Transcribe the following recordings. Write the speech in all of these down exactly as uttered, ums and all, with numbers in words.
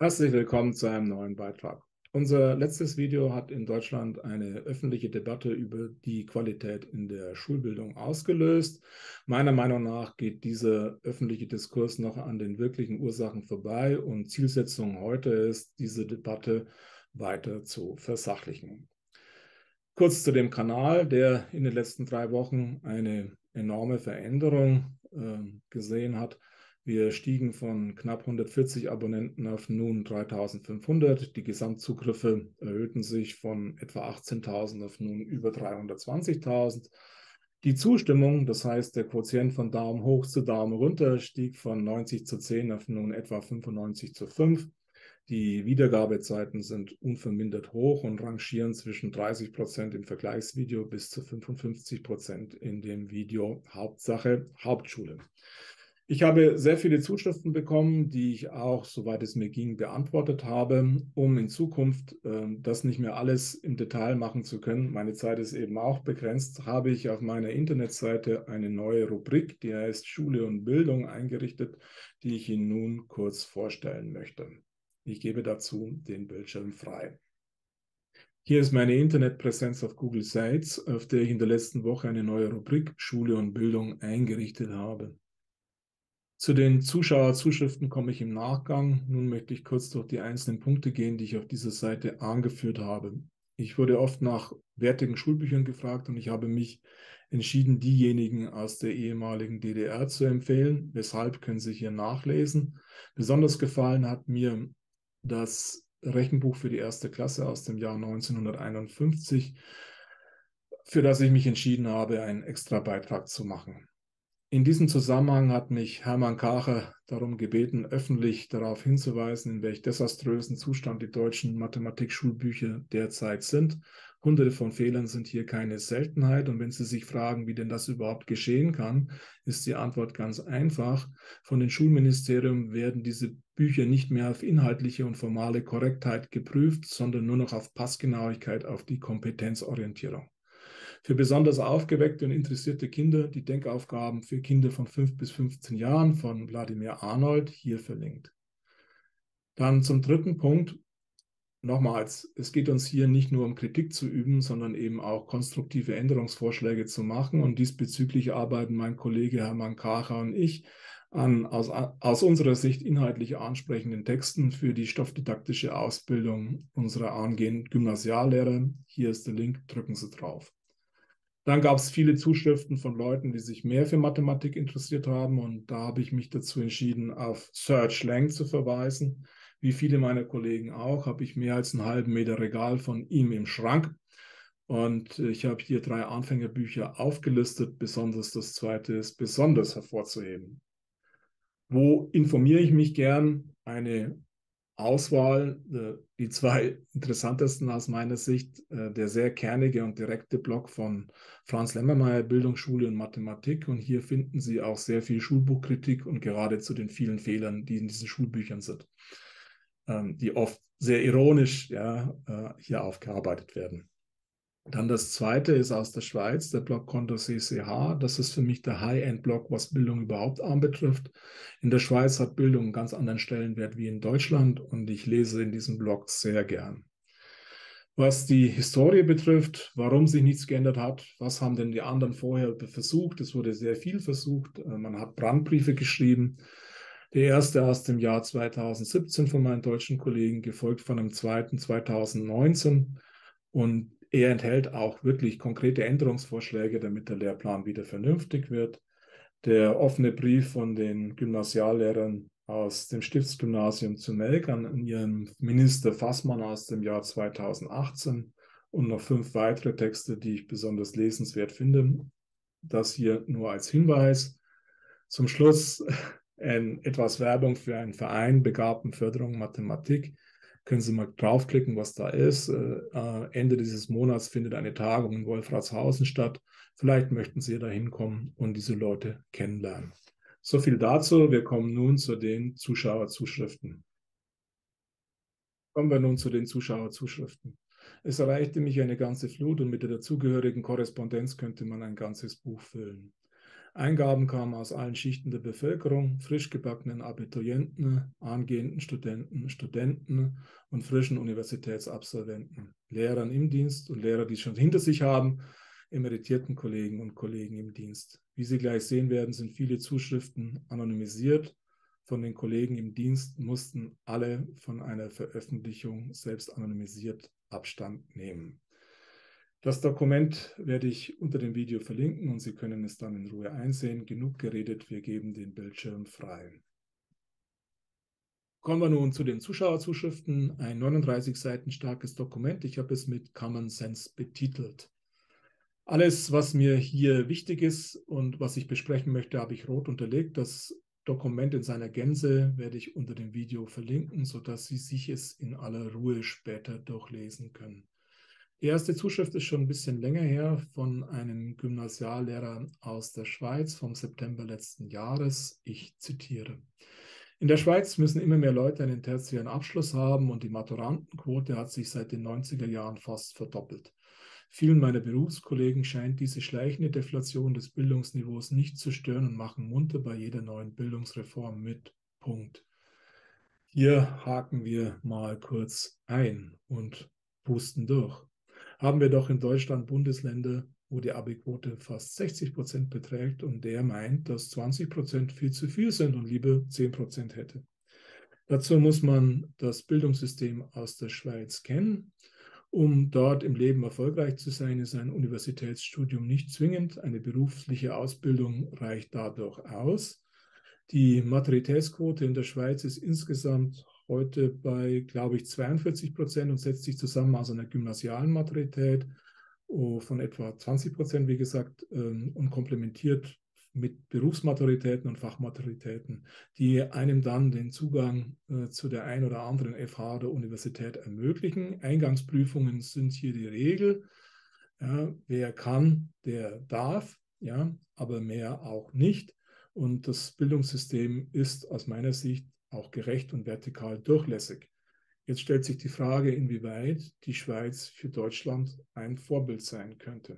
Herzlich willkommen zu einem neuen Beitrag. Unser letztes Video hat in Deutschland eine öffentliche Debatte über die Qualität in der Schulbildung ausgelöst. Meiner Meinung nach geht dieser öffentliche Diskurs noch an den wirklichen Ursachen vorbei und Zielsetzung heute ist, diese Debatte weiter zu versachlichen. Kurz zu dem Kanal, der in den letzten drei Wochen eine enorme Veränderung äh, gesehen hat. Wir stiegen von knapp hundertvierzig Abonnenten auf nun dreitausendfünfhundert. Die Gesamtzugriffe erhöhten sich von etwa achtzehntausend auf nun über dreihundertzwanzigtausend. Die Zustimmung, das heißt der Quotient von Daumen hoch zu Daumen runter, stieg von neunzig zu zehn auf nun etwa fünfundneunzig zu fünf. Die Wiedergabezeiten sind unvermindert hoch und rangieren zwischen dreißig Prozent im Vergleichsvideo bis zu fünfundfünfzig Prozent in dem Video Hauptsache Hauptschule. Ich habe sehr viele Zuschriften bekommen, die ich auch, soweit es mir ging, beantwortet habe, um in Zukunft äh, das nicht mehr alles im Detail machen zu können. Meine Zeit ist eben auch begrenzt, habe ich auf meiner Internetseite eine neue Rubrik, die heißt Schule und Bildung, eingerichtet, die ich Ihnen nun kurz vorstellen möchte. Ich gebe dazu den Bildschirm frei. Hier ist meine Internetpräsenz auf Google Sites, auf der ich in der letzten Woche eine neue Rubrik Schule und Bildung eingerichtet habe. Zu den Zuschauerzuschriften komme ich im Nachgang. Nun möchte ich kurz durch die einzelnen Punkte gehen, die ich auf dieser Seite angeführt habe. Ich wurde oft nach wertigen Schulbüchern gefragt und ich habe mich entschieden, diejenigen aus der ehemaligen D D R zu empfehlen. Weshalb, können Sie hier nachlesen. Besonders gefallen hat mir das Rechenbuch für die erste Klasse aus dem Jahr neunzehnhunderteinundfünfzig, für das ich mich entschieden habe, einen extra Beitrag zu machen. In diesem Zusammenhang hat mich Hermann Kacher darum gebeten, öffentlich darauf hinzuweisen, in welch desaströsen Zustand die deutschen Mathematikschulbücher derzeit sind. Hunderte von Fehlern sind hier keine Seltenheit. Und wenn Sie sich fragen, wie denn das überhaupt geschehen kann, ist die Antwort ganz einfach. Von den Schulministerien werden diese Bücher nicht mehr auf inhaltliche und formale Korrektheit geprüft, sondern nur noch auf Passgenauigkeit, auf die Kompetenzorientierung. Für besonders aufgeweckte und interessierte Kinder die Denkaufgaben für Kinder von fünf bis fünfzehn Jahren von Wladimir Arnold, hier verlinkt. Dann zum dritten Punkt. Nochmals, es geht uns hier nicht nur um Kritik zu üben, sondern eben auch konstruktive Änderungsvorschläge zu machen. Und diesbezüglich arbeiten mein Kollege Hermann Kacher und ich an aus, aus unserer Sicht inhaltlich ansprechenden Texten für die stoffdidaktische Ausbildung unserer angehenden Gymnasiallehrer. Hier ist der Link, drücken Sie drauf. Dann gab es viele Zuschriften von Leuten, die sich mehr für Mathematik interessiert haben. Und da habe ich mich dazu entschieden, auf Serge Lang zu verweisen. Wie viele meiner Kollegen auch, habe ich mehr als einen halben Meter Regal von ihm im Schrank. Und ich habe hier drei Anfängerbücher aufgelistet. Besonders das zweite ist besonders hervorzuheben. Wo informiere ich mich gern? Eine Auswahl, die zwei interessantesten aus meiner Sicht, der sehr kernige und direkte Blog von Franz Lemmermeier, Bildung, Schule und Mathematik. Und hier finden Sie auch sehr viel Schulbuchkritik und gerade zu den vielen Fehlern, die in diesen Schulbüchern sind, die oft sehr ironisch ja, hier aufgearbeitet werden. Dann das zweite ist aus der Schweiz, der Blog Condor C C H. Das ist für mich der High-End-Blog, was Bildung überhaupt anbetrifft. In der Schweiz hat Bildung einen ganz anderen Stellenwert wie in Deutschland und ich lese in diesem Blog sehr gern. Was die Historie betrifft, warum sich nichts geändert hat, was haben denn die anderen vorher versucht? Es wurde sehr viel versucht. Man hat Brandbriefe geschrieben. Der erste aus dem Jahr zweitausendsiebzehn von meinen deutschen Kollegen, gefolgt von einem zweiten zweitausendneunzehn. Und er enthält auch wirklich konkrete Änderungsvorschläge, damit der Lehrplan wieder vernünftig wird. Der offene Brief von den Gymnasiallehrern aus dem Stiftsgymnasium zu Melk an ihren Minister Fassmann aus dem Jahr zweitausendachtzehn und noch fünf weitere Texte, die ich besonders lesenswert finde. Das hier nur als Hinweis. Zum Schluss ein, etwas Werbung für einen Verein Begabtenförderung Mathematik. Können Sie mal draufklicken, was da ist. Äh, Ende dieses Monats findet eine Tagung in Wolfratshausen statt. Vielleicht möchten Sie da hinkommen und diese Leute kennenlernen. So viel dazu. Wir kommen nun zu den Zuschauerzuschriften. Kommen wir nun zu den Zuschauerzuschriften. Es erreichte mich eine ganze Flut und mit der dazugehörigen Korrespondenz könnte man ein ganzes Buch füllen. Eingaben kamen aus allen Schichten der Bevölkerung, frisch gebackenen Abiturienten, angehenden Studenten, Studenten und frischen Universitätsabsolventen, Lehrern im Dienst und Lehrer, die es schon hinter sich haben, emeritierten Kollegen und Kollegen im Dienst. Wie Sie gleich sehen werden, sind viele Zuschriften anonymisiert. Von den Kollegen im Dienst mussten alle von einer Veröffentlichung selbst anonymisiert Abstand nehmen. Das Dokument werde ich unter dem Video verlinken und Sie können es dann in Ruhe einsehen. Genug geredet, wir geben den Bildschirm frei. Kommen wir nun zu den Zuschauerzuschriften. Ein neununddreißig Seiten starkes Dokument. Ich habe es mit Common Sense betitelt. Alles, was mir hier wichtig ist und was ich besprechen möchte, habe ich rot unterlegt. Das Dokument in seiner Gänze werde ich unter dem Video verlinken, sodass Sie sich es in aller Ruhe später durchlesen können. Die erste Zuschrift ist schon ein bisschen länger her von einem Gymnasiallehrer aus der Schweiz vom September letzten Jahres. Ich zitiere: In der Schweiz müssen immer mehr Leute einen tertiären Abschluss haben und die Maturantenquote hat sich seit den neunziger Jahren fast verdoppelt. Vielen meiner Berufskollegen scheint diese schleichende Deflation des Bildungsniveaus nicht zu stören und machen munter bei jeder neuen Bildungsreform mit. Punkt. Hier haken wir mal kurz ein und pusten durch. Haben wir doch in Deutschland Bundesländer, wo die Abi-Quote fast sechzig Prozent beträgt und der meint, dass zwanzig Prozent viel zu viel sind und lieber zehn Prozent hätte. Dazu muss man das Bildungssystem aus der Schweiz kennen. Um dort im Leben erfolgreich zu sein, ist ein Universitätsstudium nicht zwingend. Eine berufliche Ausbildung reicht dadurch aus. Die Maturitätsquote in der Schweiz ist insgesamt heute bei, glaube ich, zweiundvierzig Prozent und setzt sich zusammen aus einer gymnasialen Maturität von etwa zwanzig Prozent, wie gesagt, und komplementiert mit Berufsmaturitäten und Fachmaturitäten, die einem dann den Zugang zu der ein oder anderen F H oder Universität ermöglichen. Eingangsprüfungen sind hier die Regel. Ja, wer kann, der darf, ja, aber mehr auch nicht. Und das Bildungssystem ist aus meiner Sicht auch gerecht und vertikal durchlässig. Jetzt stellt sich die Frage, inwieweit die Schweiz für Deutschland ein Vorbild sein könnte.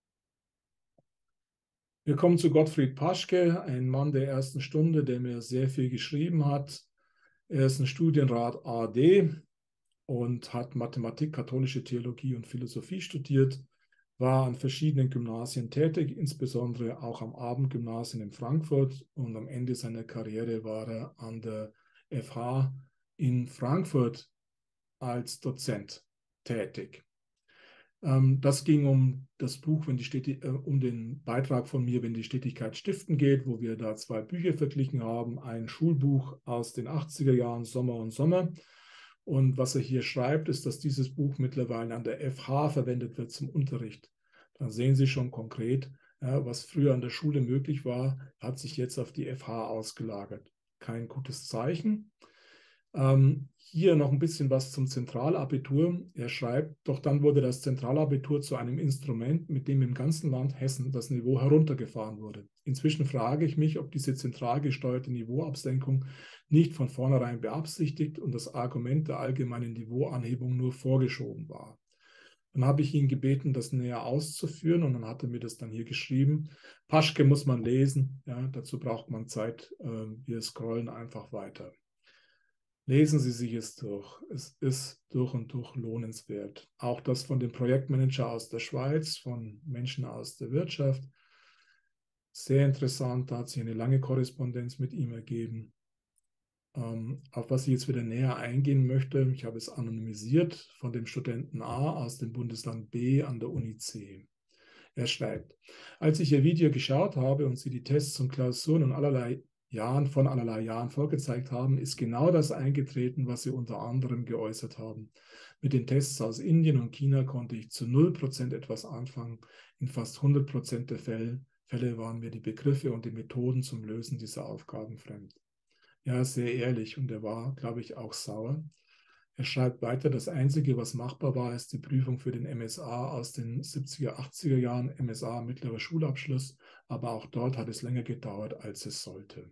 Wir kommen zu Gottfried Paschke, ein Mann der ersten Stunde, der mir sehr viel geschrieben hat. Er ist ein Studienrat A D und hat Mathematik, katholische Theologie und Philosophie studiert, war an verschiedenen Gymnasien tätig, insbesondere auch am Abendgymnasium in Frankfurt, und am Ende seiner Karriere war er an der F H in Frankfurt als Dozent tätig. Ähm, das ging um das Buch, wenn die Steti- äh, um den Beitrag von mir, wenn die Stetigkeit stiften geht, wo wir da zwei Bücher verglichen haben. Ein Schulbuch aus den achtziger Jahren, Sommer und Sommer. Und was er hier schreibt, ist, dass dieses Buch mittlerweile an der F H verwendet wird zum Unterricht. Dann sehen Sie schon konkret, ja, was früher an der Schule möglich war, hat sich jetzt auf die F H ausgelagert. Kein gutes Zeichen. Ähm, hier noch ein bisschen was zum Zentralabitur. Er schreibt, doch dann wurde das Zentralabitur zu einem Instrument, mit dem im ganzen Land Hessen das Niveau heruntergefahren wurde. Inzwischen frage ich mich, ob diese zentral gesteuerte Niveauabsenkung nicht von vornherein beabsichtigt und das Argument der allgemeinen Niveauanhebung nur vorgeschoben war. Dann habe ich ihn gebeten, das näher auszuführen, und dann hat er mir das dann hier geschrieben. Paschke muss man lesen, ja, dazu braucht man Zeit. Wir scrollen einfach weiter. Lesen Sie sich es durch. Es ist durch und durch lohnenswert. Auch das von dem Projektmanager aus der Schweiz, von Menschen aus der Wirtschaft. Sehr interessant, da hat sich eine lange Korrespondenz mit ihm ergeben. Ähm, auf was ich jetzt wieder näher eingehen möchte, ich habe es anonymisiert von dem Studenten A aus dem Bundesland B an der Uni C. Er schreibt: Als ich Ihr Video geschaut habe und Sie die Tests und Klausuren und allerlei Jahren von allerlei Jahren vorgezeigt haben, ist genau das eingetreten, was Sie unter anderem geäußert haben. Mit den Tests aus Indien und China konnte ich zu null Prozent etwas anfangen. In fast hundert Prozent der Fälle, Fälle waren mir die Begriffe und die Methoden zum Lösen dieser Aufgaben fremd. Ja, sehr ehrlich, und er war, glaube ich, auch sauer. Er schreibt weiter, das Einzige, was machbar war, ist die Prüfung für den M S A aus den siebziger, achtziger Jahren, M S A mittlerer Schulabschluss, aber auch dort hat es länger gedauert, als es sollte.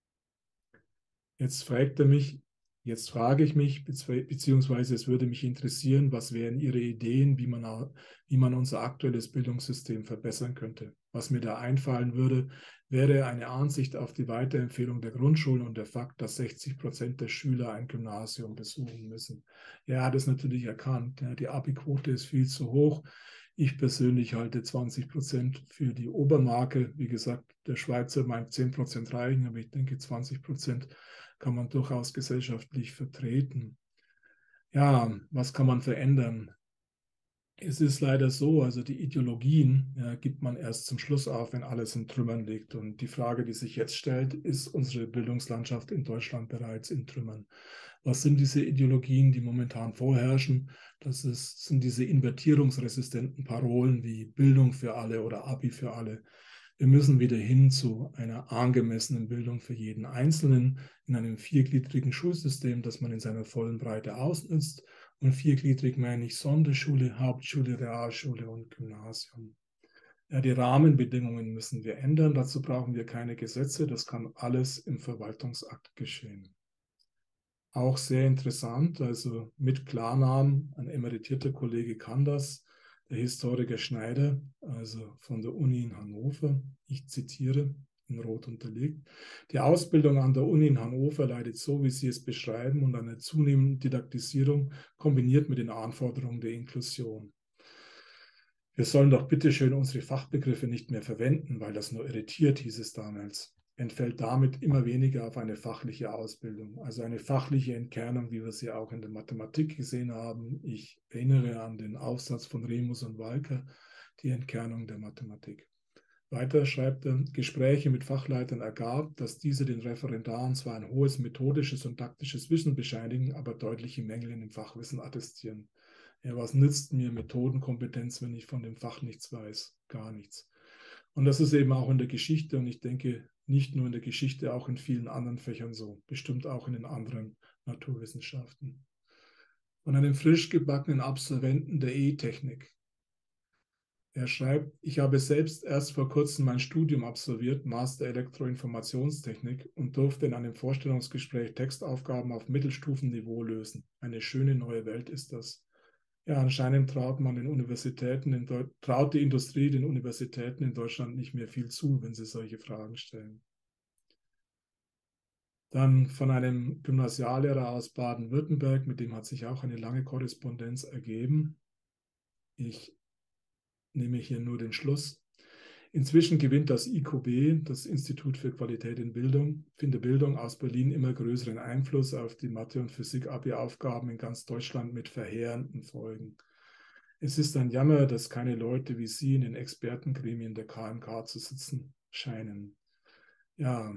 Jetzt fragt er mich, jetzt frage ich mich, beziehungsweise es würde mich interessieren, was wären Ihre Ideen, wie man, wie man unser aktuelles Bildungssystem verbessern könnte. was mir da einfallen würde, wäre eine Ansicht auf die Weiterempfehlung der Grundschulen und der Fakt, dass sechzig Prozent der Schüler ein Gymnasium besuchen müssen. Er hat es natürlich erkannt. Ja, die Abi-Quote ist viel zu hoch. Ich persönlich halte zwanzig Prozent für die Obermarke. Wie gesagt, der Schweizer meint zehn Prozent reichen, aber ich denke, zwanzig Prozent kann man durchaus gesellschaftlich vertreten. Ja, was kann man verändern? Es ist leider so, also die Ideologien ja, gibt man erst zum Schluss auf, wenn alles in Trümmern liegt. Und die Frage, die sich jetzt stellt, ist unsere Bildungslandschaft in Deutschland bereits in Trümmern? Was sind diese Ideologien, die momentan vorherrschen? Das ist, sind diese invertierungsresistenten Parolen wie Bildung für alle oder Abi für alle. Wir müssen wieder hin zu einer angemessenen Bildung für jeden Einzelnen in einem viergliedrigen Schulsystem, das man in seiner vollen Breite ausnutzt. Und viergliedrig meine ich Sonderschule, Hauptschule, Realschule und Gymnasium. Ja, die Rahmenbedingungen müssen wir ändern. Dazu brauchen wir keine Gesetze. Das kann alles im Verwaltungsakt geschehen. Auch sehr interessant, also mit Klarnamen, ein emeritierter Kollege kann das, der Historiker Schneider, also von der Uni in Hannover, ich zitiere, in Rot unterlegt: Die Ausbildung an der Uni in Hannover leidet so, wie Sie es beschreiben, unter einer zunehmenden Didaktisierung kombiniert mit den Anforderungen der Inklusion. Wir sollen doch bitteschön unsere Fachbegriffe nicht mehr verwenden, weil das nur irritiert, hieß es damals. Entfällt damit immer weniger auf eine fachliche Ausbildung, also eine fachliche Entkernung, wie wir sie auch in der Mathematik gesehen haben. Ich erinnere an den Aufsatz von Remus und Walker, die Entkernung der Mathematik. Weiter schreibt er, Gespräche mit Fachleitern ergab, dass diese den Referendaren zwar ein hohes methodisches und taktisches Wissen bescheinigen, aber deutliche Mängel in dem Fachwissen attestieren. Ja, was nützt mir Methodenkompetenz, wenn ich von dem Fach nichts weiß? Gar nichts. Und das ist eben auch in der Geschichte und ich denke, nicht nur in der Geschichte, auch in vielen anderen Fächern so, bestimmt auch in den anderen Naturwissenschaften. Von einem frisch gebackenen Absolventen der E-Technik. Er schreibt, ich habe selbst erst vor kurzem mein Studium absolviert, Master Elektroinformationstechnik, und durfte in einem Vorstellungsgespräch Textaufgaben auf Mittelstufenniveau lösen. Eine schöne neue Welt ist das. Ja, anscheinend traut man den Universitäten, in traut die Industrie den Universitäten in Deutschland nicht mehr viel zu, wenn sie solche Fragen stellen. Dann von einem Gymnasiallehrer aus Baden-Württemberg, mit dem hat sich auch eine lange Korrespondenz ergeben. Ich nehme hier nur den Schluss. Inzwischen gewinnt das I Q B, das Institut für Qualität in Bildung, in der Bildung aus Berlin immer größeren Einfluss auf die Mathe- und Physik-Abi-Aufgaben in ganz Deutschland mit verheerenden Folgen. Es ist ein Jammer, dass keine Leute wie Sie in den Expertengremien der K M K zu sitzen scheinen. Ja,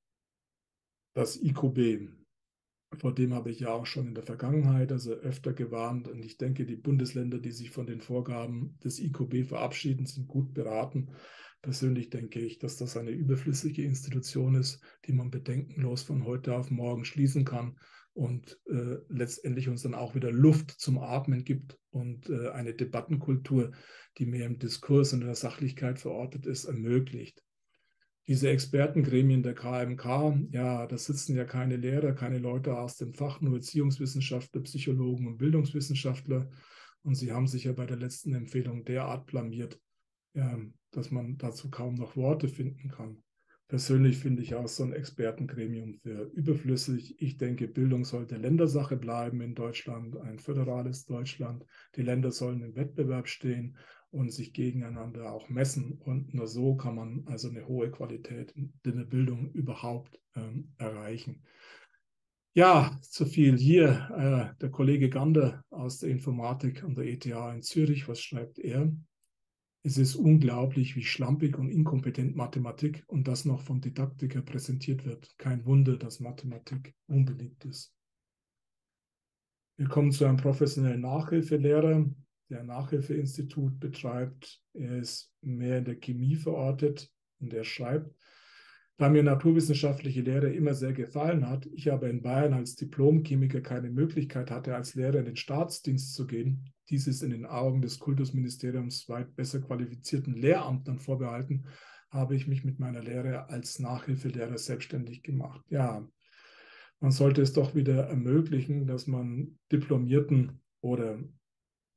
das I Q B, vor dem habe ich ja auch schon in der Vergangenheit also öfter gewarnt. Und ich denke, die Bundesländer, die sich von den Vorgaben des I Q B verabschieden, sind gut beraten. Persönlich denke ich, dass das eine überflüssige Institution ist, die man bedenkenlos von heute auf morgen schließen kann und äh, letztendlich uns dann auch wieder Luft zum Atmen gibt und äh, eine Debattenkultur, die mehr im Diskurs und in der Sachlichkeit verortet ist, ermöglicht. Diese Expertengremien der K M K, ja, da sitzen ja keine Lehrer, keine Leute aus dem Fach, nur Erziehungswissenschaftler, Psychologen und Bildungswissenschaftler. Und sie haben sich ja bei der letzten Empfehlung derart blamiert, ja, dass man dazu kaum noch Worte finden kann. Persönlich finde ich auch so ein Expertengremium für überflüssig. Ich denke, Bildung sollte Ländersache bleiben in Deutschland, ein föderales Deutschland. Die Länder sollen im Wettbewerb stehen und sich gegeneinander auch messen. Und nur so kann man also eine hohe Qualität in der Bildung überhaupt ähm, erreichen. Ja, zu viel hier. Äh, der Kollege Gander aus der Informatik an der E T H in Zürich, was schreibt er? Es ist unglaublich, wie schlampig und inkompetent Mathematik und das noch vom Didaktiker präsentiert wird. Kein Wunder, dass Mathematik unbeliebt ist. Wir kommen zu einem professionellen Nachhilfelehrer, der ein Nachhilfeinstitut betreibt. Er ist mehr in der Chemie verortet und er schreibt, da mir naturwissenschaftliche Lehre immer sehr gefallen hat, ich aber in Bayern als Diplomchemiker keine Möglichkeit hatte, als Lehrer in den Staatsdienst zu gehen, dies ist in den Augen des Kultusministeriums weit besser qualifizierten Lehramtern vorbehalten, habe ich mich mit meiner Lehre als Nachhilfelehrer selbstständig gemacht. Ja, man sollte es doch wieder ermöglichen, dass man Diplomierten oder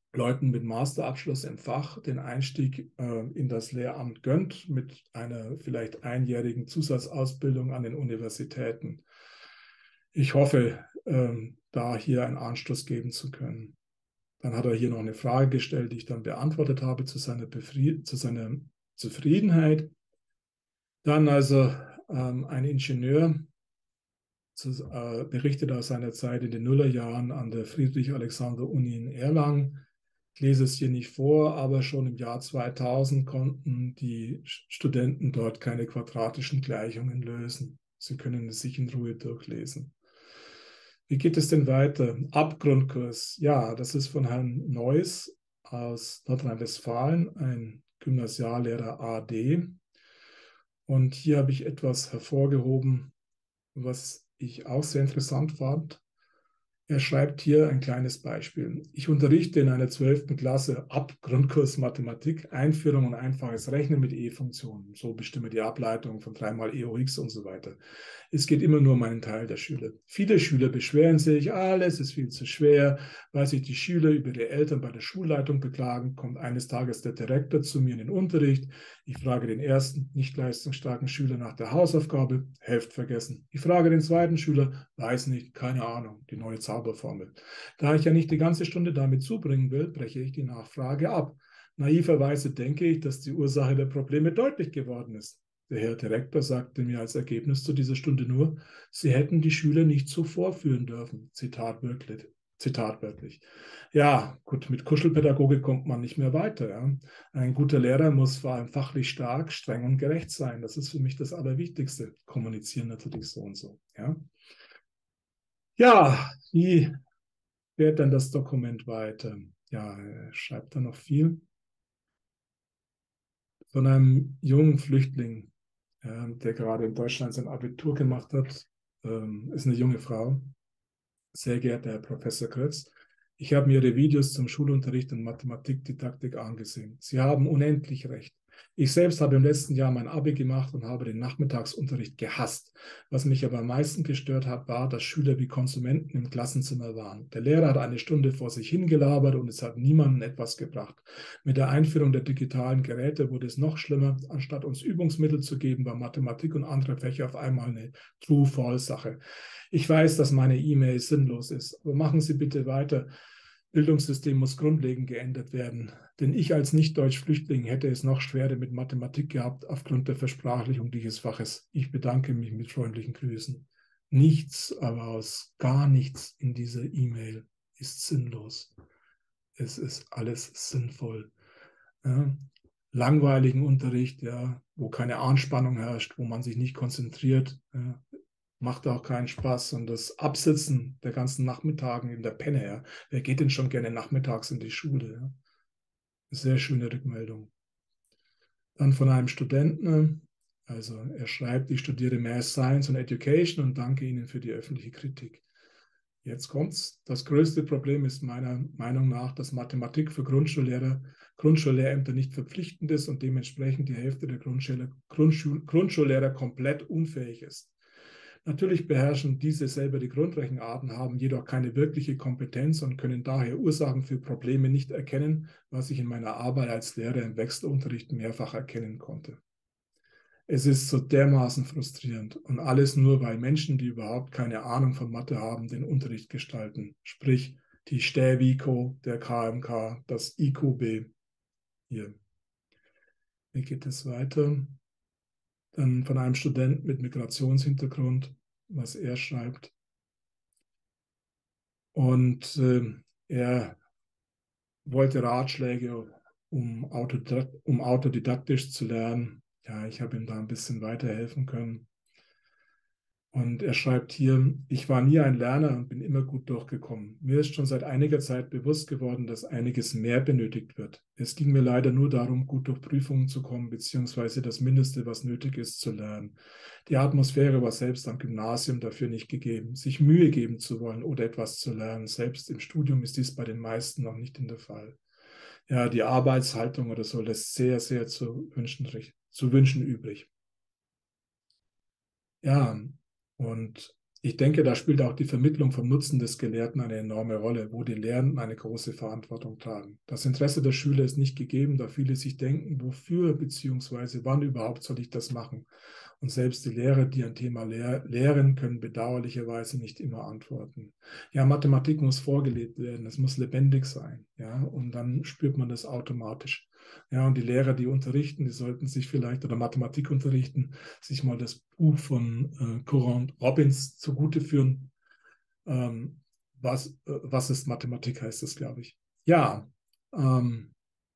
Leuten mit Masterabschluss im Fach den Einstieg äh, in das Lehramt gönnt, mit einer vielleicht einjährigen Zusatzausbildung an den Universitäten. Ich hoffe, äh, da hier einen Anstoß geben zu können. Dann hat er hier noch eine Frage gestellt, die ich dann beantwortet habe zu seiner, Befried zu seiner Zufriedenheit. Dann also ähm, ein Ingenieur zu, äh, berichtet aus seiner Zeit in den Nullerjahren an der Friedrich-Alexander-Uni in Erlangen. Ich lese es hier nicht vor, aber schon im Jahr zweitausend konnten die Studenten dort keine quadratischen Gleichungen lösen. Sie können es sich in Ruhe durchlesen. Wie geht es denn weiter? Abgrundkurs. Ja, das ist von Herrn Neuss aus Nordrhein-Westfalen, ein Gymnasiallehrer A D. Und hier habe ich etwas hervorgehoben, was ich auch sehr interessant fand. Er schreibt hier ein kleines Beispiel. Ich unterrichte in einer zwölften Klasse ab Grundkurs Mathematik, Einführung und einfaches Rechnen mit E-Funktionen. So bestimme die Ableitung von drei mal e hoch x und so weiter. Es geht immer nur um einen Teil der Schüler. Viele Schüler beschweren sich, alles ist viel zu schwer. Weil sich die Schüler über ihre Eltern bei der Schulleitung beklagen, kommt eines Tages der Direktor zu mir in den Unterricht. Ich frage den ersten, nicht leistungsstarken Schüler nach der Hausaufgabe, Heft vergessen. Ich frage den zweiten Schüler, weiß nicht, keine Ahnung, die neue Zauberformel. Da ich ja nicht die ganze Stunde damit zubringen will, breche ich die Nachfrage ab. Naiverweise denke ich, dass die Ursache der Probleme deutlich geworden ist. Der Herr Direktor sagte mir als Ergebnis zu dieser Stunde nur, Sie hätten die Schüler nicht so vorführen dürfen. Zitat wörtlich. Zitat wörtlich. Ja, gut, mit Kuschelpädagogik kommt man nicht mehr weiter. Ja. Ein guter Lehrer muss vor allem fachlich stark, streng und gerecht sein. Das ist für mich das Allerwichtigste. Kommunizieren natürlich so und so. Ja, ja, wie fährt dann das Dokument weiter? Ja, er schreibt da noch viel. Von einem jungen Flüchtling, ja, der gerade in Deutschland sein Abitur gemacht hat, ähm, ist eine junge Frau. Sehr geehrter Herr Professor Krötz, ich habe mir Ihre Videos zum Schulunterricht und Mathematikdidaktik angesehen. Sie haben unendlich recht. Ich selbst habe im letzten Jahr mein Abi gemacht und habe den Nachmittagsunterricht gehasst. Was mich aber am meisten gestört hat, war, dass Schüler wie Konsumenten im Klassenzimmer waren. Der Lehrer hat eine Stunde vor sich hingelabert und es hat niemandem etwas gebracht. Mit der Einführung der digitalen Geräte wurde es noch schlimmer. Anstatt uns Übungsmittel zu geben, war Mathematik und andere Fächer auf einmal eine True-False-Sache. Ich weiß, dass meine E-Mail sinnlos ist, aber machen Sie bitte weiter. Bildungssystem muss grundlegend geändert werden. Denn ich als Nicht-Deutsch-Flüchtling hätte es noch schwerer mit Mathematik gehabt aufgrund der Versprachlichung dieses Faches. Ich bedanke mich mit freundlichen Grüßen. Nichts, aber aus gar nichts in dieser E-Mail ist sinnlos. Es ist alles sinnvoll. Ja. Langweiligen Unterricht, ja, wo keine Anspannung herrscht, wo man sich nicht konzentriert, ja, macht auch keinen Spaß. Und das Absitzen der ganzen Nachmittagen in der Penne, ja. Wer geht denn schon gerne nachmittags in die Schule? Ja? Sehr schöne Rückmeldung. Dann von einem Studenten, also er schreibt, ich studiere Math Science und Education und danke Ihnen für die öffentliche Kritik. Jetzt kommt's. Das größte Problem ist meiner Meinung nach, dass Mathematik für Grundschullehrer, Grundschullehrämter nicht verpflichtend ist und dementsprechend die Hälfte der Grundschule, Grundschul, Grundschullehrer komplett unfähig ist. Natürlich beherrschen diese selber die Grundrechenarten, haben jedoch keine wirkliche Kompetenz und können daher Ursachen für Probleme nicht erkennen, was ich in meiner Arbeit als Lehrer im Wechselunterricht mehrfach erkennen konnte. Es ist so dermaßen frustrierend und alles nur, weil Menschen, die überhaupt keine Ahnung von Mathe haben, den Unterricht gestalten. Sprich, die Stäbiko, der K M K, das I Q B. Hier. Wie geht es weiter? Dann von einem Studenten mit Migrationshintergrund, was er schreibt. Und äh, er wollte Ratschläge, um, autodidakt, um autodidaktisch zu lernen. Ja, ich habe ihm da ein bisschen weiterhelfen können. Und er schreibt hier, ich war nie ein Lerner und bin immer gut durchgekommen. Mir ist schon seit einiger Zeit bewusst geworden, dass einiges mehr benötigt wird. Es ging mir leider nur darum, gut durch Prüfungen zu kommen, beziehungsweise das Mindeste, was nötig ist, zu lernen. Die Atmosphäre war selbst am Gymnasium dafür nicht gegeben, sich Mühe geben zu wollen oder etwas zu lernen. Selbst im Studium ist dies bei den meisten noch nicht in der Fall. Ja, die Arbeitshaltung oder so lässt sehr, sehr zu wünschen, zu wünschen übrig. Ja, und Ich denke, da spielt auch die Vermittlung vom Nutzen des Gelehrten eine enorme Rolle, wo die Lehrenden eine große Verantwortung tragen. Das Interesse der Schüler ist nicht gegeben, da viele sich denken, wofür bzw. wann überhaupt soll ich das machen? Und selbst die Lehrer, die ein Thema lehr lehren, können bedauerlicherweise nicht immer antworten. Ja, Mathematik muss vorgelebt werden, es muss lebendig sein, ja, und dann spürt man das automatisch. Ja, und die Lehrer, die unterrichten, die sollten sich vielleicht, oder Mathematik unterrichten, sich mal das Buch von äh, Courant Robbins zugute führen. Ähm, was, äh, was ist Mathematik, heißt das, glaube ich. Ja, ähm,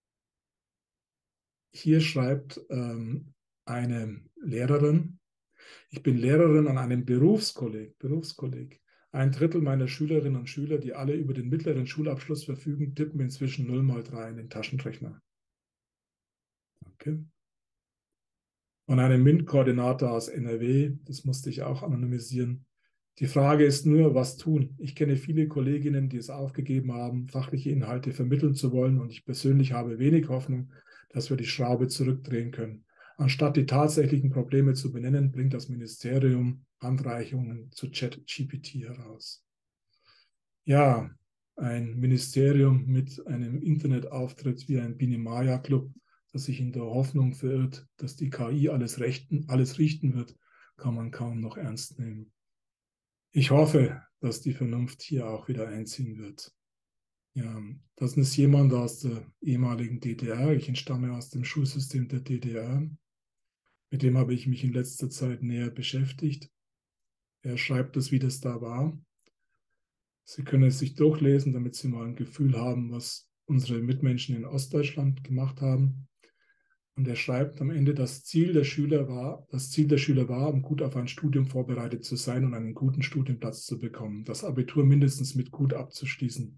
hier schreibt ähm, eine Lehrerin: Ich bin Lehrerin an einem Berufskolleg, Berufskolleg. Ein Drittel meiner Schülerinnen und Schüler, die alle über den mittleren Schulabschluss verfügen, tippen inzwischen null mal drei in den Taschenrechner. Danke. Und einen MINT-Koordinator aus N R W, das musste ich auch anonymisieren. Die Frage ist nur, was tun? Ich kenne viele Kolleginnen, die es aufgegeben haben, fachliche Inhalte vermitteln zu wollen, und ich persönlich habe wenig Hoffnung, dass wir die Schraube zurückdrehen können. Anstatt die tatsächlichen Probleme zu benennen, bringt das Ministerium Handreichungen zu ChatGPT heraus. Ja, ein Ministerium mit einem Internetauftritt wie ein Biene Maya Club, das sich in der Hoffnung verirrt, dass die K I alles, rechten, alles richten wird, kann man kaum noch ernst nehmen. Ich hoffe, dass die Vernunft hier auch wieder einziehen wird. Ja, das ist jemand aus der ehemaligen D D R. Ich entstamme aus dem Schulsystem der D D R. Mit dem habe ich mich in letzter Zeit näher beschäftigt. Er schreibt es, wie das da war. Sie können es sich durchlesen, damit Sie mal ein Gefühl haben, was unsere Mitmenschen in Ostdeutschland gemacht haben. Und er schreibt am Ende, das Ziel der Schüler war, das Ziel der Schüler war, um gut auf ein Studium vorbereitet zu sein und einen guten Studienplatz zu bekommen, das Abitur mindestens mit gut abzuschließen.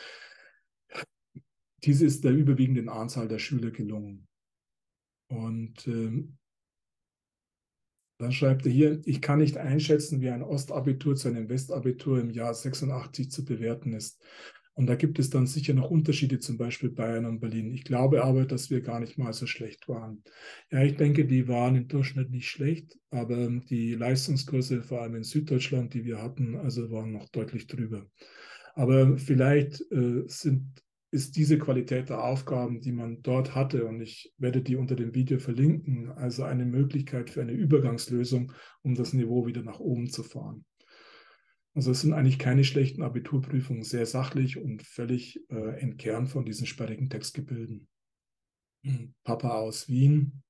Dies ist der überwiegenden Anzahl der Schüler gelungen. Und ähm, dann schreibt er hier: Ich kann nicht einschätzen, wie ein Ostabitur zu einem Westabitur im Jahr sechsundachtzig zu bewerten ist. Und da gibt es dann sicher noch Unterschiede, zum Beispiel Bayern und Berlin. Ich glaube aber, dass wir gar nicht mal so schlecht waren. Ja, ich denke, die waren im Durchschnitt nicht schlecht, aber die Leistungskurse, vor allem in Süddeutschland, die wir hatten, also waren noch deutlich drüber. Aber vielleicht äh, sind, ist diese Qualität der Aufgaben, die man dort hatte, und ich werde die unter dem Video verlinken, also eine Möglichkeit für eine Übergangslösung, um das Niveau wieder nach oben zu fahren. Also es sind eigentlich keine schlechten Abiturprüfungen, sehr sachlich und völlig äh, entkernt von diesen sperrigen Textgebilden. Papa aus Wien.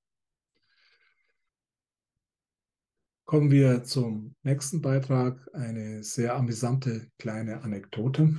Kommen wir zum nächsten Beitrag, eine sehr amüsante kleine Anekdote.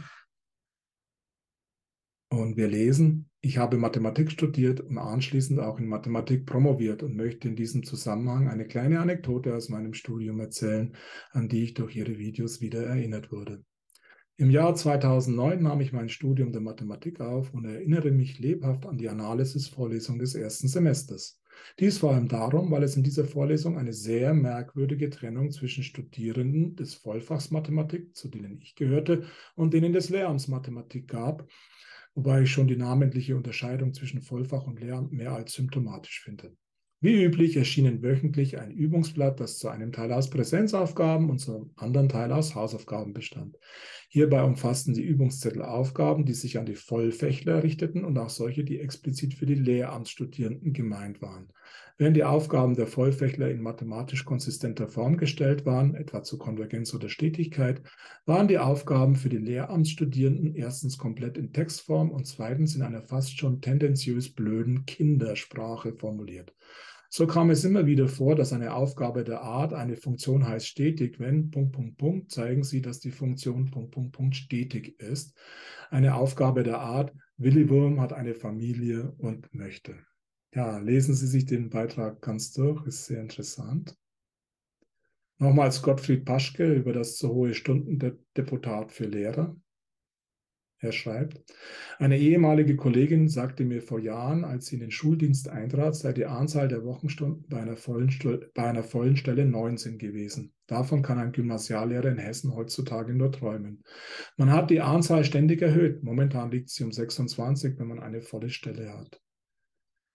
Und wir lesen: Ich habe Mathematik studiert und anschließend auch in Mathematik promoviert und möchte in diesem Zusammenhang eine kleine Anekdote aus meinem Studium erzählen, an die ich durch Ihre Videos wieder erinnert wurde. Im Jahr zweitausendneun nahm ich mein Studium der Mathematik auf und erinnere mich lebhaft an die Analysis-Vorlesung des ersten Semesters. Dies vor allem darum, weil es in dieser Vorlesung eine sehr merkwürdige Trennung zwischen Studierenden des Vollfachs Mathematik, zu denen ich gehörte, und denen des Lehramts Mathematik gab, wobei ich schon die namentliche Unterscheidung zwischen Vollfach und Lehramt mehr als symptomatisch finde. Wie üblich erschienen wöchentlich ein Übungsblatt, das zu einem Teil aus Präsenzaufgaben und zum anderen Teil aus Hausaufgaben bestand. Hierbei umfassten die Übungszettel Aufgaben, die sich an die Vollfächler richteten, und auch solche, die explizit für die Lehramtsstudierenden gemeint waren. Während die Aufgaben der Vollfächler in mathematisch konsistenter Form gestellt waren, etwa zur Konvergenz oder Stetigkeit, waren die Aufgaben für die Lehramtsstudierenden erstens komplett in Textform und zweitens in einer fast schon tendenziös blöden Kindersprache formuliert. So kam es immer wieder vor, dass eine Aufgabe der Art, eine Funktion heißt stetig, wenn, Punkt, Punkt, Punkt, zeigen Sie, dass die Funktion, Punkt, Punkt, Punkt, stetig ist. Eine Aufgabe der Art, Willi Wurm hat eine Familie und möchte. Ja, lesen Sie sich den Beitrag ganz durch, ist sehr interessant. Nochmals Gottfried Paschke über das zu hohe Stundendeputat für Lehrer. Er schreibt: Eine ehemalige Kollegin sagte mir vor Jahren, als sie in den Schuldienst eintrat, sei die Anzahl der Wochenstunden bei einer vollen, bei einer vollen Stelle neunzehn gewesen. Davon kann ein Gymnasiallehrer in Hessen heutzutage nur träumen. Man hat die Anzahl ständig erhöht. Momentan liegt sie um sechsundzwanzig, wenn man eine volle Stelle hat.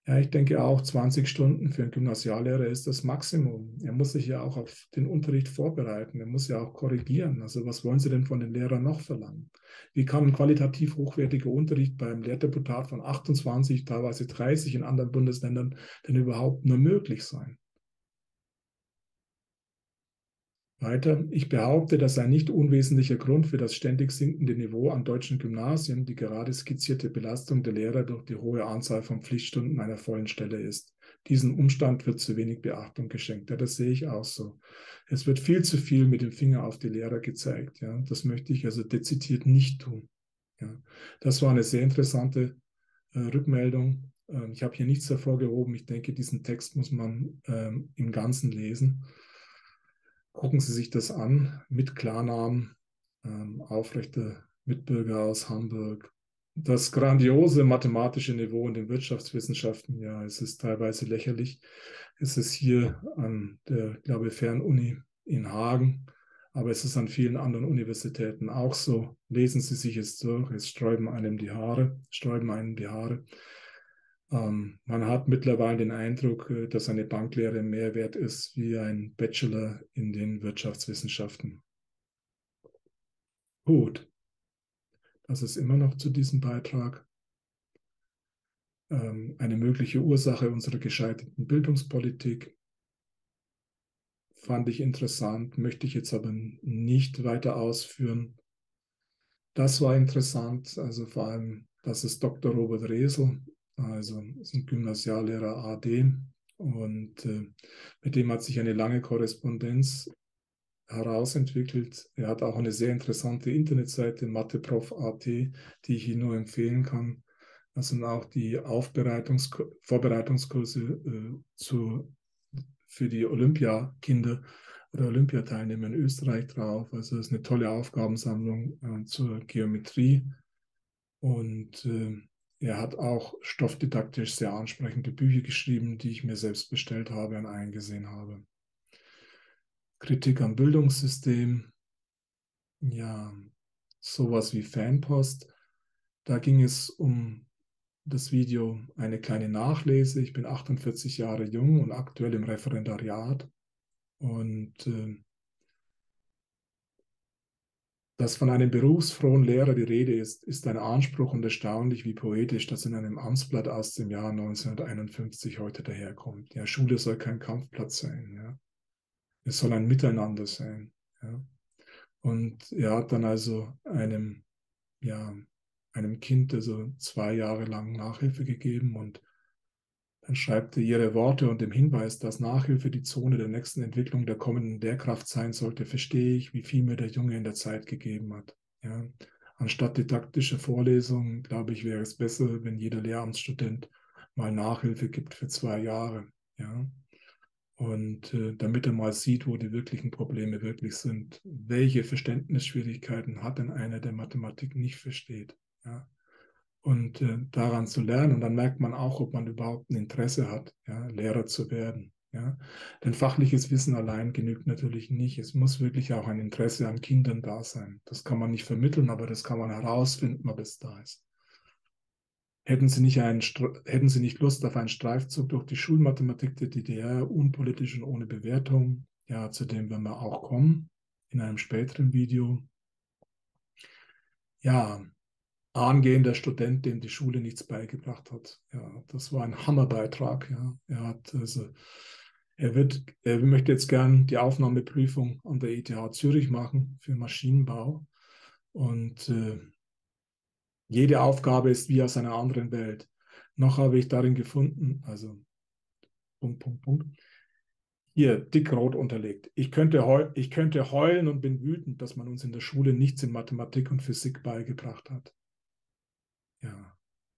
Ja, ich denke auch, zwanzig Stunden für einen Gymnasiallehrer ist das Maximum. Er muss sich ja auch auf den Unterricht vorbereiten. Er muss ja auch korrigieren. Also was wollen Sie denn von den Lehrern noch verlangen? Wie kann ein qualitativ hochwertiger Unterricht beim Lehrerdeputat von achtundzwanzig, teilweise dreißig in anderen Bundesländern denn überhaupt nur möglich sein? Weiter, ich behaupte, dass ein nicht unwesentlicher Grund für das ständig sinkende Niveau an deutschen Gymnasien die gerade skizzierte Belastung der Lehrer durch die hohe Anzahl von Pflichtstunden einer vollen Stelle ist. Diesem Umstand wird zu wenig Beachtung geschenkt. Ja, das sehe ich auch so. Es wird viel zu viel mit dem Finger auf die Lehrer gezeigt. Ja, das möchte ich also dezidiert nicht tun. Ja, das war eine sehr interessante äh, Rückmeldung. Ähm, ich habe hier nichts hervorgehoben. Ich denke, diesen Text muss man ähm, im Ganzen lesen. Gucken Sie sich das an mit Klarnamen, ähm, aufrechte Mitbürger aus Hamburg. Das grandiose mathematische Niveau in den Wirtschaftswissenschaften, ja, es ist teilweise lächerlich. Es ist hier an der, glaube ich, Fernuni in Hagen, aber es ist an vielen anderen Universitäten auch so. Lesen Sie sich es durch, es sträuben einem die Haare, sträuben einem die Haare. Ähm, man hat mittlerweile den Eindruck, äh, dass eine Banklehre mehr wert ist wie ein Bachelor in den Wirtschaftswissenschaften. Gut, das ist immer noch zu diesem Beitrag. Ähm, eine mögliche Ursache unserer gescheiterten Bildungspolitik fand ich interessant, möchte ich jetzt aber nicht weiter ausführen. Das war interessant, also vor allem, das ist Doktor Robert Resel, also ist ein Gymnasiallehrer A D, und äh, mit dem hat sich eine lange Korrespondenz herausentwickelt. Er hat auch eine sehr interessante Internetseite, MatheProf Punkt at, die ich Ihnen nur empfehlen kann. Das sind auch die Aufbereitungs Vorbereitungskurse äh, zu, für die Olympiakinder oder Olympiateilnehmer in Österreich drauf. Also es ist eine tolle Aufgabensammlung äh, zur Geometrie. Und äh, er hat auch stoffdidaktisch sehr ansprechende Bücher geschrieben, die ich mir selbst bestellt habe und eingesehen habe. Kritik am Bildungssystem, ja, sowas wie Fanpost. Da ging es um das Video eine kleine Nachlese. Ich bin achtundvierzig Jahre jung und aktuell im Referendariat. Und äh, dass von einem berufsfrohen Lehrer die Rede ist, ist ein Anspruch und erstaunlich, wie poetisch das in einem Amtsblatt aus dem Jahr neunzehnhunderteinundfünfzig heute daherkommt. Ja, Schule soll kein Kampfplatz sein. Ja. Es soll ein Miteinander sein. Ja. Und er hat dann also einem, ja, einem Kind also zwei Jahre lang Nachhilfe gegeben, und dann schreibt er ihre Worte und dem Hinweis, dass Nachhilfe die Zone der nächsten Entwicklung der kommenden Lehrkraft sein sollte, verstehe ich, wie viel mir der Junge in der Zeit gegeben hat. Ja. Anstatt didaktische Vorlesungen, glaube ich, wäre es besser, wenn jeder Lehramtsstudent mal Nachhilfe gibt für zwei Jahre. Ja. Und äh, damit er mal sieht, wo die wirklichen Probleme wirklich sind. Welche Verständnisschwierigkeiten hat denn einer, der Mathematik nicht versteht? Ja. Und äh, daran zu lernen. Und dann merkt man auch, ob man überhaupt ein Interesse hat, ja, Lehrer zu werden. Ja. Denn fachliches Wissen allein genügt natürlich nicht. Es muss wirklich auch ein Interesse an Kindern da sein. Das kann man nicht vermitteln, aber das kann man herausfinden, ob es da ist. Hätten Sie nicht, einen, hätten Sie nicht Lust auf einen Streifzug durch die Schulmathematik der D D R, unpolitisch und ohne Bewertung? Ja, zu dem werden wir auch kommen in einem späteren Video. Ja, angehender Student, dem die Schule nichts beigebracht hat. Ja, das war ein Hammerbeitrag. Ja. Er hat also, er wird, er möchte jetzt gern die Aufnahmeprüfung an der E T H Zürich machen für Maschinenbau. Und äh, jede Aufgabe ist wie aus einer anderen Welt. Noch habe ich darin gefunden, also Punkt, Punkt, Punkt. Hier, dickrot unterlegt. Ich könnte, heu ich könnte heulen und bin wütend, dass man uns in der Schule nichts in Mathematik und Physik beigebracht hat. Ja.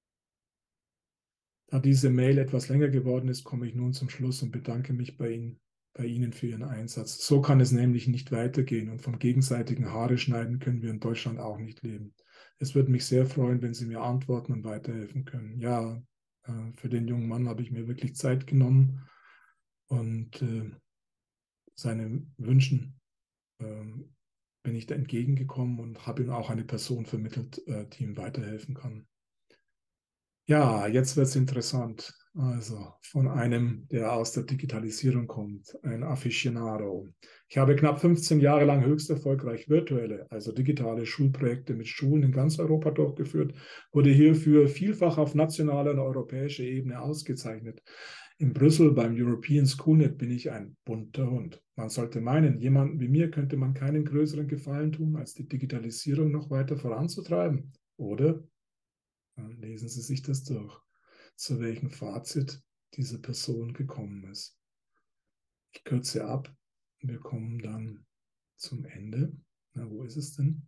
Da diese Mail etwas länger geworden ist, komme ich nun zum Schluss und bedanke mich bei Ihnen, bei Ihnen für Ihren Einsatz. So kann es nämlich nicht weitergehen, und vom gegenseitigen Haare schneiden können wir in Deutschland auch nicht leben. Es würde mich sehr freuen, wenn Sie mir antworten und weiterhelfen können. Ja, äh, für den jungen Mann habe ich mir wirklich Zeit genommen und äh, seinen Wünschen ähm, bin ich da entgegengekommen und habe ihm auch eine Person vermittelt, äh, die ihm weiterhelfen kann. Ja, jetzt wird es interessant. Also von einem, der aus der Digitalisierung kommt, ein Aficionado. Ich habe knapp fünfzehn Jahre lang höchst erfolgreich virtuelle, also digitale Schulprojekte mit Schulen in ganz Europa durchgeführt, wurde hierfür vielfach auf nationaler und europäischer Ebene ausgezeichnet. In Brüssel beim European Schoolnet bin ich ein bunter Hund. Man sollte meinen, jemandem wie mir könnte man keinen größeren Gefallen tun, als die Digitalisierung noch weiter voranzutreiben, oder? Dann lesen Sie sich das durch, zu welchem Fazit diese Person gekommen ist. Ich kürze ab und wir kommen dann zum Ende. Na, wo ist es denn?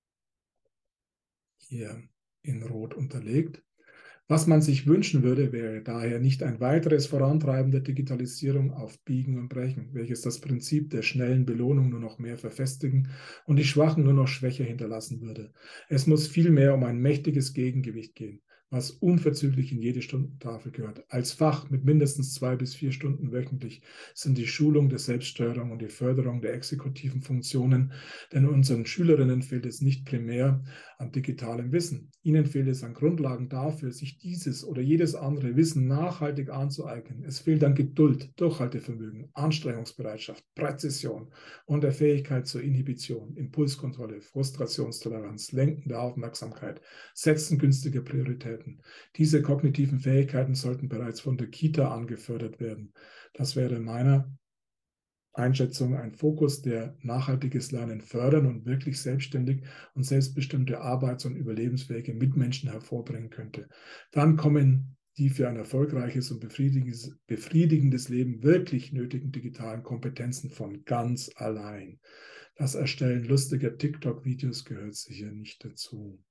Hier in Rot unterlegt. Was man sich wünschen würde, wäre daher nicht ein weiteres Vorantreiben der Digitalisierung auf Biegen und Brechen, welches das Prinzip der schnellen Belohnung nur noch mehr verfestigen und die Schwachen nur noch schwächer hinterlassen würde. Es muss vielmehr um ein mächtiges Gegengewicht gehen, was unverzüglich in jede Stundentafel gehört. Als Fach mit mindestens zwei bis vier Stunden wöchentlich sind die Schulung der Selbststeuerung und die Förderung der exekutiven Funktionen, denn unseren Schülerinnen fehlt es nicht primär an digitalem Wissen. Ihnen fehlt es an Grundlagen dafür, sich dieses oder jedes andere Wissen nachhaltig anzueignen. Es fehlt an Geduld, Durchhaltevermögen, Anstrengungsbereitschaft, Präzision und der Fähigkeit zur Inhibition, Impulskontrolle, Frustrationstoleranz, Lenken der Aufmerksamkeit, Setzen günstiger Prioritäten. Diese kognitiven Fähigkeiten sollten bereits von der Kita an gefördert werden. Das wäre meiner Einschätzung ein Fokus, der nachhaltiges Lernen fördern und wirklich selbstständig und selbstbestimmte arbeits- und überlebensfähige Mitmenschen hervorbringen könnte. Dann kommen die für ein erfolgreiches und befriedigendes, befriedigendes Leben wirklich nötigen digitalen Kompetenzen von ganz allein. Das Erstellen lustiger TikTok-Videos gehört sicher nicht dazu.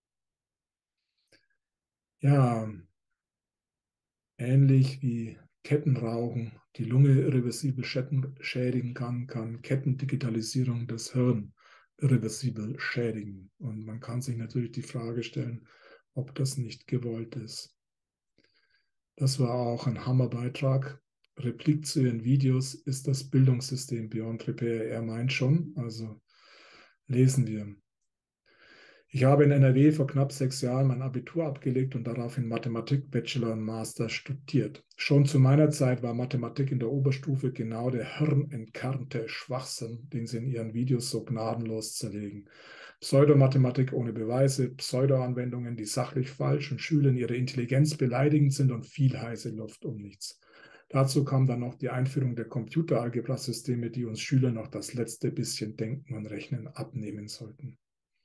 Ja, ähnlich wie Kettenrauchen die Lunge irreversibel schädigen kann, kann Kettendigitalisierung das Hirn irreversibel schädigen. Und man kann sich natürlich die Frage stellen, ob das nicht gewollt ist. Das war auch ein Hammerbeitrag. Replik zu Ihren Videos ist das Bildungssystem Beyond Repair. Er meint schon, also lesen wir. Ich habe in N R W vor knapp sechs Jahren mein Abitur abgelegt und daraufhin Mathematik, Bachelor und Master studiert. Schon zu meiner Zeit war Mathematik in der Oberstufe genau der hirnentkernte Schwachsinn, den Sie in Ihren Videos so gnadenlos zerlegen. Pseudomathematik ohne Beweise, Pseudoanwendungen, die sachlich falsch und Schülern ihre Intelligenz beleidigend sind und viel heiße Luft um nichts. Dazu kam dann noch die Einführung der Computeralgebra-Systeme, die uns Schüler noch das letzte bisschen Denken und Rechnen abnehmen sollten.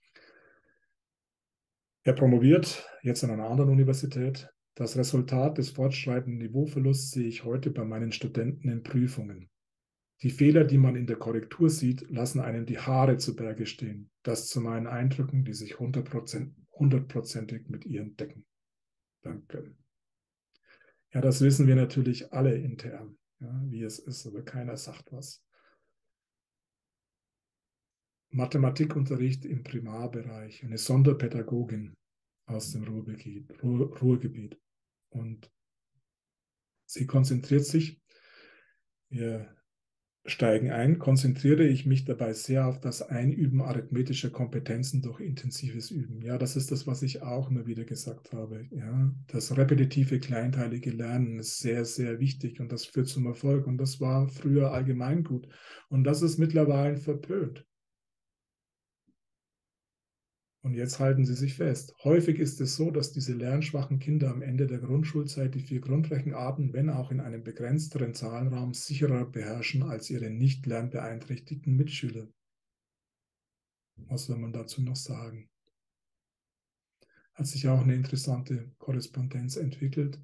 Er promoviert jetzt an einer anderen Universität. Das Resultat des fortschreitenden Niveauverlusts sehe ich heute bei meinen Studenten in Prüfungen. Die Fehler, die man in der Korrektur sieht, lassen einem die Haare zu Berge stehen. Das zu meinen Eindrücken, die sich hundertprozentig mit ihren decken. Danke. Ja, das wissen wir natürlich alle intern, ja, wie es ist, aber keiner sagt was. Mathematikunterricht im Primarbereich, eine Sonderpädagogin aus dem Ruhrgebiet. Ruhr, Ruhrgebiet. Und sie konzentriert sich, wir steigen ein, konzentriere ich mich dabei sehr auf das Einüben arithmetischer Kompetenzen durch intensives Üben. Ja, das ist das, was ich auch immer wieder gesagt habe. Ja, das repetitive, kleinteilige Lernen ist sehr, sehr wichtig und das führt zum Erfolg. Und das war früher Allgemeingut. Und das ist mittlerweile verpönt. Und jetzt halten Sie sich fest. Häufig ist es so, dass diese lernschwachen Kinder am Ende der Grundschulzeit die vier Grundrechenarten, wenn auch in einem begrenzteren Zahlenraum, sicherer beherrschen als ihre nicht lernbeeinträchtigten Mitschüler. Was soll man dazu noch sagen? Hat sich auch eine interessante Korrespondenz entwickelt.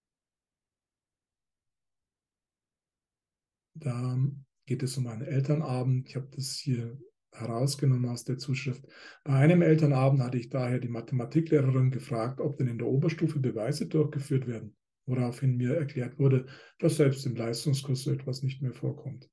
Da geht es um einen Elternabend. Ich habe das hier herausgenommen aus der Zuschrift. Bei einem Elternabend hatte ich daher die Mathematiklehrerin gefragt, ob denn in der Oberstufe Beweise durchgeführt werden, woraufhin mir erklärt wurde, dass selbst im Leistungskurs so etwas nicht mehr vorkommt.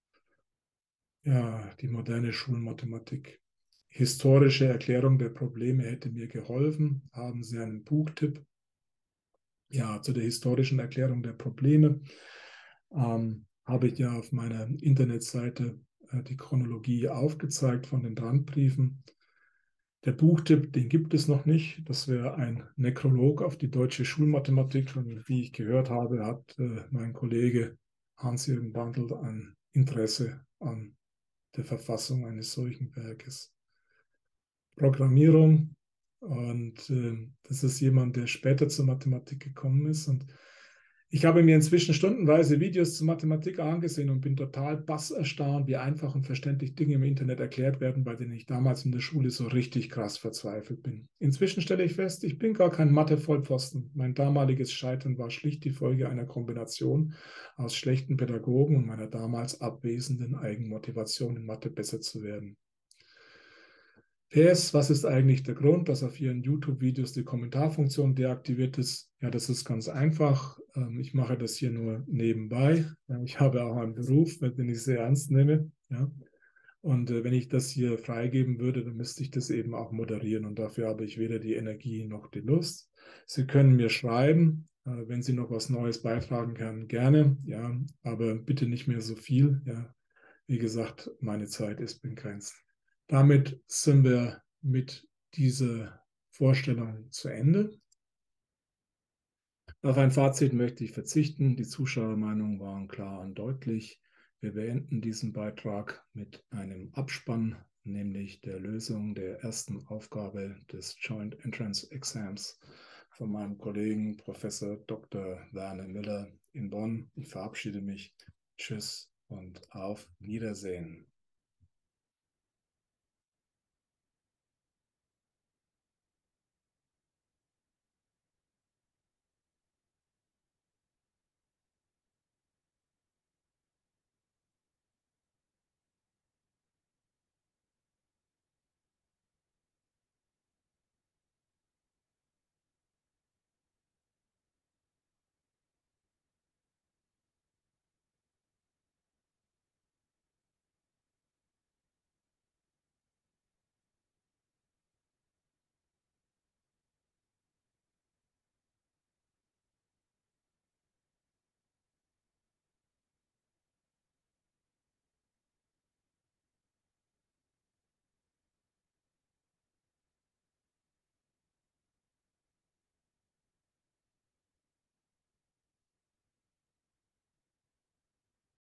Ja, die moderne Schulmathematik. Historische Erklärung der Probleme hätte mir geholfen. Haben Sie einen Buchtipp? Ja, zu der historischen Erklärung der Probleme ähm, habe ich ja auf meiner Internetseite äh, die Chronologie aufgezeigt von den Brandbriefen. Der Buchtipp, den gibt es noch nicht. Das wäre ein Nekrolog auf die deutsche Schulmathematik. Und wie ich gehört habe, hat äh, mein Kollege Hans-Jürgen Bandl ein Interesse an der Verfassung eines solchen Werkes. Programmierung. Und äh, das ist jemand, der später zur Mathematik gekommen ist. Und ich habe mir inzwischen stundenweise Videos zur Mathematik angesehen und bin total bass erstaunt, wie einfach und verständlich Dinge im Internet erklärt werden, bei denen ich damals in der Schule so richtig krass verzweifelt bin. Inzwischen stelle ich fest, ich bin gar kein Mathe-Vollpfosten. Mein damaliges Scheitern war schlicht die Folge einer Kombination aus schlechten Pädagogen und meiner damals abwesenden Eigenmotivation, in Mathe besser zu werden. P S, was ist eigentlich der Grund, dass auf Ihren YouTube-Videos die Kommentarfunktion deaktiviert ist? Ja, das ist ganz einfach. Ich mache das hier nur nebenbei. Ich habe auch einen Beruf, den ich sehr ernst nehme. Ja. Und wenn ich das hier freigeben würde, dann müsste ich das eben auch moderieren. Und dafür habe ich weder die Energie noch die Lust. Sie können mir schreiben, wenn Sie noch was Neues beitragen können, gerne. Ja, aber bitte nicht mehr so viel. Ja. Wie gesagt, meine Zeit ist begrenzt. Damit sind wir mit dieser Vorstellung zu Ende. Auf ein Fazit möchte ich verzichten. Die Zuschauermeinungen waren klar und deutlich. Wir beenden diesen Beitrag mit einem Abspann, nämlich der Lösung der ersten Aufgabe des Joint Entrance Exams von meinem Kollegen Professor Doktor Werner Müller in Bonn. Ich verabschiede mich. Tschüss und auf Wiedersehen.